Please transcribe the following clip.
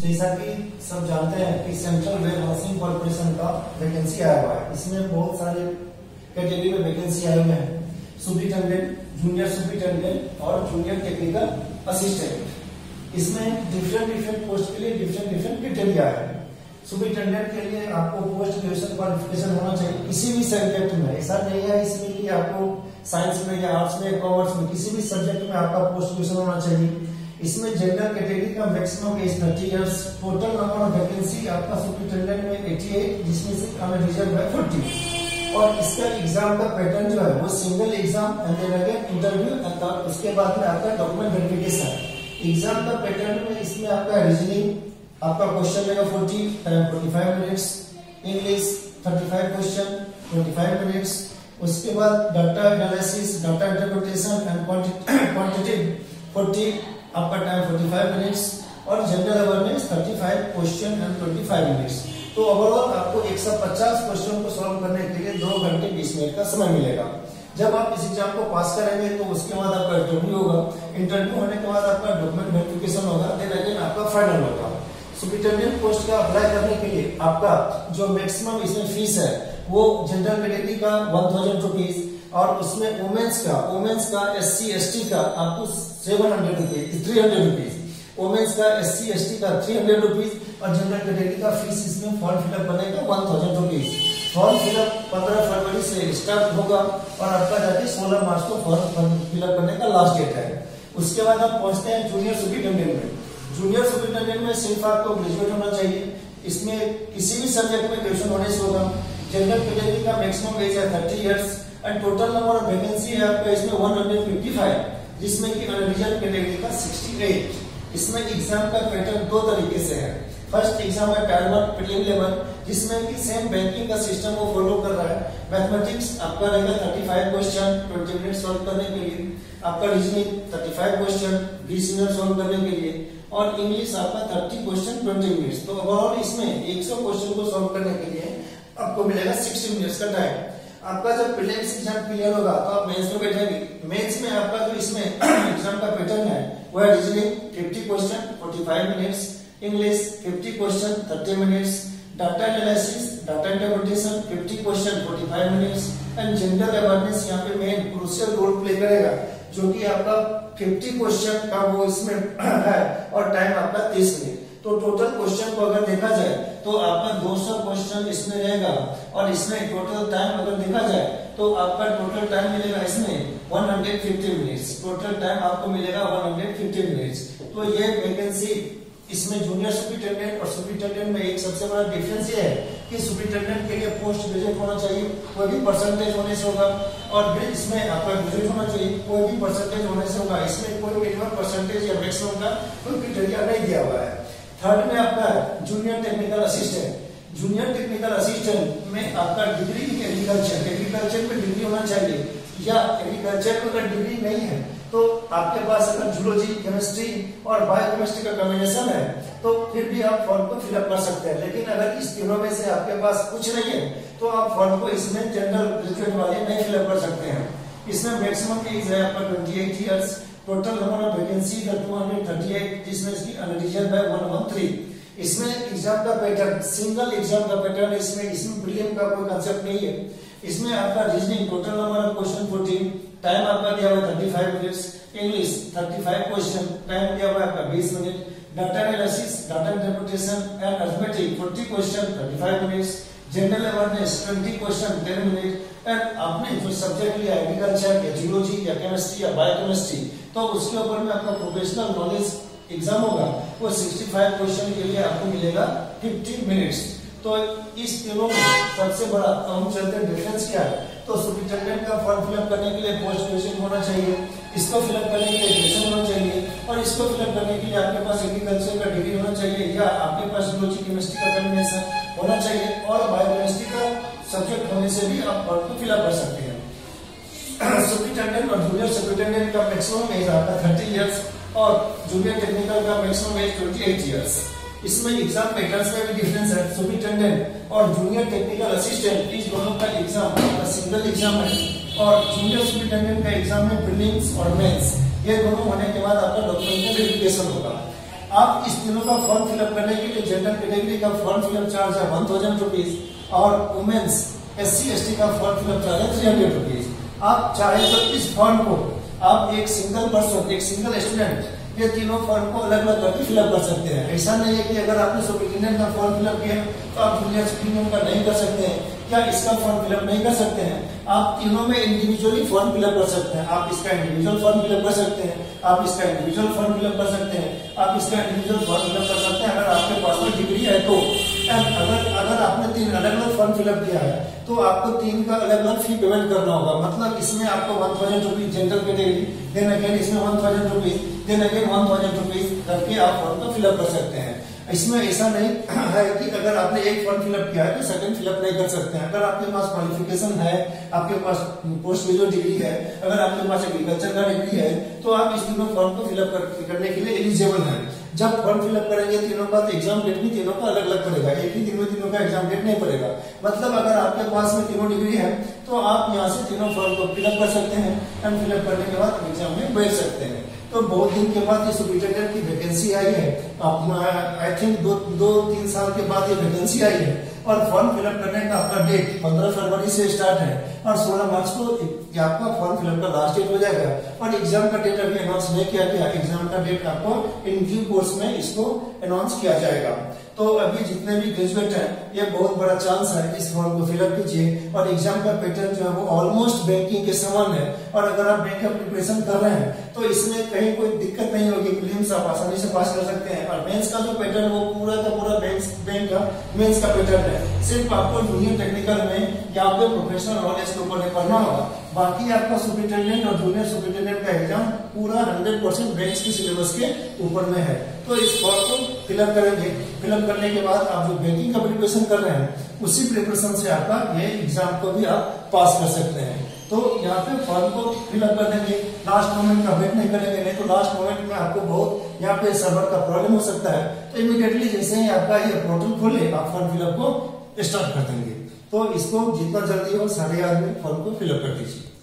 जैसा कि सब जानते हैं कि सेंट्रल वेयर हाउसिंग कॉर्पोरेशन का वैकेंसी आया हुआ है। इसमें बहुत सारे कैटेगरी में वैकेंसी आए हुए हैं, सुपरिटेंडेंट, जूनियर सुपरिटेंडेंट और जूनियर टेक्निकल असिस्टेंट। इसमें डिफरेंट पोस्ट के लिए डिफरेंट क्राइटेरिया है। सुपरिटेंडेंट के लिए आपको पोस्ट ग्रेजुएशन क्वालिफिकेशन होना चाहिए किसी भी सब्जेक्ट में। ऐसा नहीं है इसमें कि आपको साइंस में या आर्ट्स में, कॉमर्स में, किसी भी सब्जेक्ट में आपका पोस्ट ग्रेजुएशन होना चाहिए। इसमें जनरल कैटेगरी का maximum age 30 years. Total number of vacancy आपका सुपरिटेंडेंट में 88, जिसमें से अनरिजर्व है 40। और इसका एग्जाम का पैटर्न जो है वो single exam and then again interview and उसके बाद में आपका डॉक्यूमेंट वेरिफिकेशन। एग्जाम का पैटर्न में इसमें आपका रीजनिंग आपका क्वेश्चन लेगा 45 मिनट्स, इंग्लिश 35 क्वेश्चन 25 मिनट्स, उसके बाद data analysis, data interpretation and quantitative 40 आपका टाइम 45 मिनट्स और general awareness 35 question and 25 minutes. तो ओवरऑल आपको 150 क्वेश्चन को सॉल्व करने के लिए 2 घंटे 20 मिनट का समय मिलेगा। जब आप इस एग्जाम को पास करेंगे तो उसके बाद आपका इंटरव्यू होगा। इंटरव्यू होने के बाद आपका डॉक्यूमेंट वेरिफिकेशन होगा, देन अगेन आपका फाइनल होगा। सुपरिटेंडेंट पोस्ट का अप्लाई करने के लिए आपका जो मैक्सिमम इसमें फीस है वो जनरल कैटेगरी का 1000 रुपीज और उसमें वुमेन्स का SC ST का आपको 700 रुपीज 300 रुपीज, वुमेन्स का SC ST का 300 रुपीज और जनरल कैटेगरी का फीस इसमें फॉर्म फिलअप करने का 1000 रुपीज। फॉर्म फिलअप 15 फरवरी से स्टार्ट होगा और आपका जाके 16 मार्च को फॉर्म फिलअप करने का लास्ट डेट है। उसके बाद आप पहुंचते हैं जूनियर सुपरिटेंडेंट में। जूनियर सुपरिटेंडेंट में सिर्फ आपको ग्रेजुएट होना चाहिए। इसमें किसी भी सब्जेक्ट में ग्रेजुएशन होने से होगा। जनरल कैटेगरी का मैक्सिमम एज है 30 years and total number of vacancy है आपका इसमें 155, जिसमें कि अनरिजर्व कैटेगरी का 68। इसमें एग्जाम का पैटर्न 2 तरीके से है। फर्स्ट एग्जाम है टायर 1 प्रीलिम लेवल, जिसमें कि सेम बैंकिंग का सिस्टम वो फॉलो कर रहा है। मैथमेटिक्स आपका रहेगा 35 क्वेश्चन 20 मिनट सॉल्व करने के लिए, आपका रीजनिंग 35 क्वेश्चन 20 मिनट सॉल्व करने के लिए और इंग्लिश आपका 30 क्वेश्चन 20 मिनट्स। तो ओवरऑल इसमें 100 क्वेश्चन को सॉल्व करने के लिए आपको मिलेगा 60 मिनट्स का टाइम। आपका जब प्रीलिम्स एग्जाम क्लियर होगा तो आप मेंस में बैठेंगे। मेंस में आपका जो इसमें एग्जाम का पैटर्न है वो है reasoning 50 question 45 minutes, English 50 question 30 minutes, data analysis, data interpretation 50 question 45 minutes and general awareness यहाँ पे मेन क्रूशियल रोल प्ले करेगा, जो कि आपका 50 क्वेश्चन का वो इसमें है और टाइम आपका 30 मिनट। तो टोटल क्वेश्चन को अगर देखा जाए तो आपका 200 क्वेश्चन इसमें रहेगा और इसमें टोटल टाइम अगर देखा जाए तो आपका टोटल टाइम मिलेगा इसमें 150 मिनट्स। टोटल टाइम आपको मिलेगा 150 मिनट्स। तो ये वैकेंसी इसमें जूनियर सुपरिटेंडेंट और सुपरिटेंडेंट में एक सबसे बड़ा डिफरेंस ये है कि सुपरिटेंडेंट के लिए पोस्ट ग्रेजुएट होना चाहिए, कोई भी परसेंटेज होने से होगा, और इसमें आपका ग्रेजुएट होना चाहिए, कोई भी परसेंटेज होने से होगा। इसमें कोई मिनिमम परसेंटेज या मैक्सिमम का कोई क्राइटेरिया नहीं दिया हुआ है। थर्ड में आपका junior technical assistant. Junior technical assistant में आपका डिग्री एग्रीकल्चर में डिग्री होना चाहिए, या एग्रीकल्चर में अगर डिग्री नहीं है तो आपके पास अगर जूलॉजी, केमिस्ट्री और बायोकेमिस्ट्री का कॉम्बिनेशन है तो फिर भी आप फॉर्म को फिलअप कर सकते हैं। लेकिन अगर इस तीनों में से आपके पास कुछ नहीं है तो आप फॉर्म को इसमें जनरल ग्रेजुएट वाले नहीं फिलअप कर सकते हैं। इसमें मैक्सिमम एज है आपका 28 years. Total number of vacancy 238, जिसमें इसकी अनरिजर्व है 113। इसमें एग्जाम का पैटर्न सिंगल एग्जाम का पैटर्न है। इसमें प्रीलिम का कोई कंसेप्ट नहीं है। इसमें आपका reasoning total number of question 14, time आपका दिया हुआ है 35 मिनट्स, इंग्लिश 35 क्वेश्चन, टाइम दिया हुआ है आपका 20 minute, data analysis, data interpretation and arithmetic 40 question 35 minutes, general awareness 20 question 10 minute and आपने जो सब्जेक्ट लिया एग्रीकल्चर या जूलॉजी या केमिस्ट्री या बायोकेमिस्ट्री तो उसके ऊपर में आपका प्रोफेशनल नॉलेज एग्जाम होगा, वो 65 क्वेश्चन के लिए आपको मिलेगा 50 मिनट्स। तो इस तीनों में सबसे बड़ा हम चलते हैं डिफरेंस क्या है। तो सुपरिटेंडेंट का फॉर्म फिलअप करने के लिए पोस्ट ग्रेजुएशन होना चाहिए, इसको फिलअप करने के लिए ग्रेजुएशन होना चाहिए और इसको फिलअप करने के लिए आपके पास एग्रीकल्चर का डिग्री होना चाहिए या आपके पास जूलॉजी केमिस्ट्री का कॉम्बिनेशन होना चाहिए और बायोकेमिस्ट्री का सब्जेक्ट होने से भी आप फॉर्म को फिलअप कर सकते हैं। सुपरिटेंडेंट और जूनियर सुपरिटेंडेंट का मैक्सिमम एज आपका 30 इयर्स और जूनियर टेक्निकल का मैक्सिमम एज 28 इयर्स। इसमें एग्जाम पैटर्न्स में भी डिफरेंस है। सुपरिटेंडेंट और जूनियर टेक्निकल असिस्टेंट इस दोनों का एग्जाम सिंगल एग्जाम है और जूनियर सुपरिटेंडेंट का एग्जाम में प्रीलिम्स और मेंस, ये दोनों होने के बाद आपका डॉक्यूमेंट वेरिफिकेशन होगा। आप इस तीनों का फॉर्म फिलअप करने के लिए जनरल कैटेगरी का फॉर्म फिलअप चार्ज है 1000 रुपीज और वुमेन्स SC/ST का फॉर्म फिलअप चार्ज है 300 रुपीज। आप चाहे तो इस फॉर्म को आप एक सिंगल पर्सन, एक सिंगल स्टूडेंट ये तीनों फॉर्म को अलग अलग करके फिलअप कर सकते हैं। ऐसा नहीं है कि अगर आपने सुपरिटेंडेंट का फॉर्म फिलअप किया तो आप जूनियर सुपरिटेंडेंट का नहीं कर सकते हैं, क्या इसका फॉर्म फिलअप नहीं कर सकते हैं। आप तीनों में इंडिविजुअली फॉर्म फिलअप कर सकते हैं। आप इसका इंडिविजुअल फॉर्म फिलअप कर सकते हैं, आप इसका इंडिविजुअल फॉर्म फिलअप कर सकते हैं, आप इसका इंडिविजुअल फॉर्म फिलअप कर सकते हैं अगर आपके पास में डिग्री है तो। अगर आपने 3 अलग अलग फॉर्म फिलअप किया है तो आपको 3 का अलग अलग फी पेमेंट करना होगा। मतलब इसमें आपको 1000 rupees general category, then again इसमें 1000 रुपीज, देन अगेन 1000 रुपीज करके आप फॉर्म को फिलअप कर सकते हैं। इसमें ऐसा नहीं है कि अगर आपने एक फॉर्म फिलअप किया है तो सेकंड फिलअप नहीं कर सकते हैं। अगर आपके पास क्वालिफिकेशन है, आपके पास पोस्ट ग्रेजुएट डिग्री है, अगर आपके पास एग्रीकल्चर का डिग्री है तो आप इस तीनों फॉर्म को फिलअप करने के लिए एलिजिबल हैं। जब फॉर्म फिलअप करेंगे तीनों का तो एग्जाम डेट भी तीनों का अलग अलग पड़ेगा, एक ही दिन में तीनों का एग्जाम डेट नहीं पड़ेगा। मतलब अगर आपके पास में तीनों डिग्री है तो आप यहाँ से तीनों फॉर्म को फिलअप कर सकते हैं एंड फिलअप करने के बाद एग्जाम में बैठ सकते हैं। तो बहुत दिन के बाद ये सुपरिटेंडेंट की वैकेंसी आई है, आई थिंक 2-3 साल के बाद ये वैकेंसी आई है और फॉर्म फिलअप करने का आपका डेट 15 फरवरी से स्टार्ट है और 16 मार्च को आपका फॉर्म फिलअप का लास्ट डेट हो जाएगा। और एग्जाम का डेट अभी अनाउंस नहीं किया गया, एग्जाम का डेट आपको इन ड्यू कोर्स में इसको अनाउंस किया जाएगा। तो अभी जितने भी ग्रेजुएट हैं ये बहुत बड़ा चांस है, इस फॉर्म को फिलअप कीजिए। और एग्जाम का पैटर्न जो है वो ऑलमोस्ट बैंकिंग के समान है और अगर आप बैंक का प्रिपरेशन कर रहे हैं तो इसमें कहीं कोई दिक्कत नहीं होगी, प्रीलिम्स आप आसानी से पास कर सकते हैं। और मेंस का जो पैटर्न वो पूरा का पूरा बैंक का मेंस का पैटर्न है। सिर्फ आपको जूनियर टेक्निकल में या आपको प्रोफेशनल नॉलेज के ऊपर पढ़ना होगा, बाकी आपका सुपरिटेंडेंट और जूनियर सुपरिटेंडेंट का एग्जाम पूरा 100% बैंक के सिलेबस के ऊपर में है। तो इस फॉर्म को फिलअप करेंगे, फिलअप करने के बाद आप जो बैंकिंग का प्रिपरेशन कर रहे हैं उसी प्रिपरेशन से आपका ये एग्जाम को भी आप पास कर सकते हैं। तो यहाँ पे फॉर्म को फिलअप कर देंगे, लास्ट मोमेंट का वेट नहीं करेंगे, नहीं तो लास्ट मोमेंट में आपको बहुत यहाँ पे सर्वर का प्रॉब्लम हो सकता है। तो इमीडिएटली जैसे ही आपका ये पोर्टल खोले आप फॉर्म फिलअप को स्टार्ट कर देंगे। तो इसको जितना जल्दी हो सारे आदमी फॉर्म को फिलअप कर दीजिए।